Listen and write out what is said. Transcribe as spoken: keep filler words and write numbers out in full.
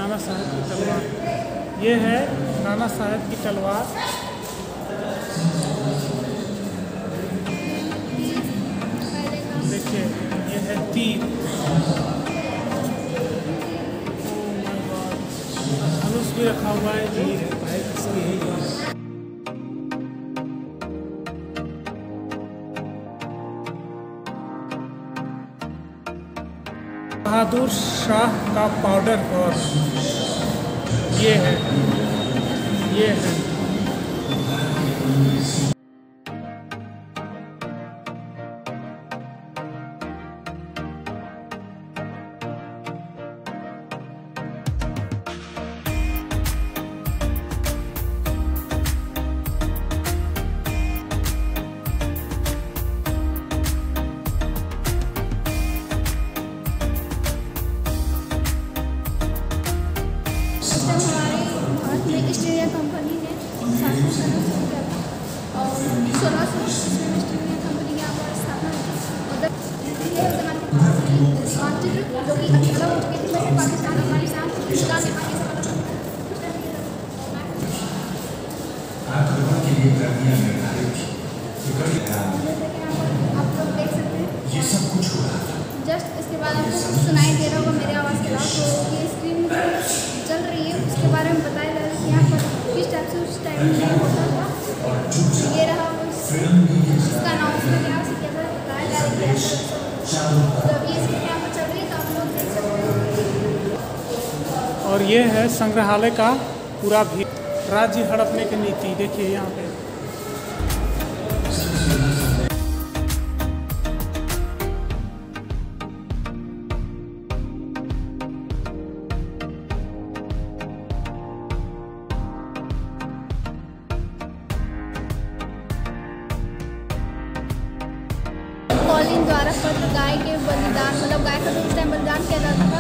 नाना साहब की तलवार। ये है नाना साहब की तलवार। देखिए ये है तीर। धनुष भी रखा हुआ है जी। बहादुर शाह का पाउडर हॉर्स ये है, ये है। हमारे भारत में ईस्ट इंडिया कंपनी ने शासन करना शुरू किया था और सोलह सौ ईस्वी में ईस्ट इंडिया कंपनी की यहाँ पर स्थापना हुई थी। और ये ज़माने के पास मानचित्र जो कि अलग हो चुके थे, जैसे पाकिस्तान, अफगानिस्तान, हिंदुस्तान, नेपाल ये सब अलग आप लोग देख सकते हैं। ये सब कुछ हो रहा था। जस्ट इसके बाद आपको सुनाई दे रहा होगा मेरे आवाज़ के अलावा, तो ये स्क्रीन चल रही है उसके बारे में बताया जा रहा है कि यहाँ पर किस टाइप से उस टाइम में होता था। ये रहा उसका नाम उसमें क्या से कैसा बताया जा रहा है। तो ये स्क्रीन यहाँ पर चल रही है तो आप लोग देख सकते हैं। और ये है संग्रहालय का पूरा भी राज्य हड़पने की नीति। देखिए यहाँ पे कॉलिन द्वारा पत्र गाय के बलिदान, मतलब गाय का जो उस टाइम बलिदान किया जाता था